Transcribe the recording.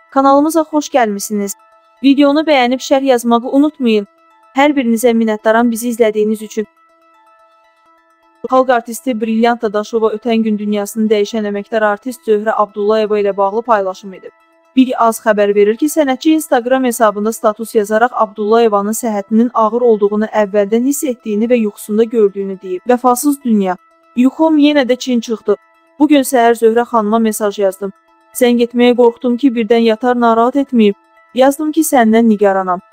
Kanalımıza xoş gəlmisiniz. Videonu bəyənib şərh yazmağı unutmayın. Hər birinizə minnətdaram bizi izlədiyiniz üçün. Xalq artisti Brilliant Dadaşova ötən gün dünyasını dəyişən əməkdar artist Zöhrə Abdullayeva ilə bağlı paylaşım edib. Bir az xəbər verir ki, sənətçi Instagram hesabında status yazaraq Abdullayevanın səhhətinin ağır olduğunu əvvəldən hiss etdiyini və yuxusunda gördüyünü deyib. Vəfasız dünya. Yuxum yenə də çin çıxdı. Bugün səhər Zöhrə xanıma mesaj yazdım. Zəng etməyə qorxdum ki, birdən yatar narahat etməyib. Yazdım ki, səndən nigaranam.